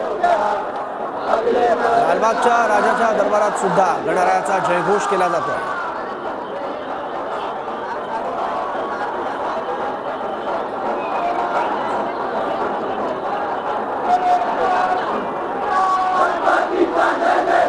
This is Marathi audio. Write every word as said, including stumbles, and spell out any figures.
लालबागच्या राजाच्या दरबारात सुद्धा गणरायाचा जयघोष केला जातोय। गणपती बांधले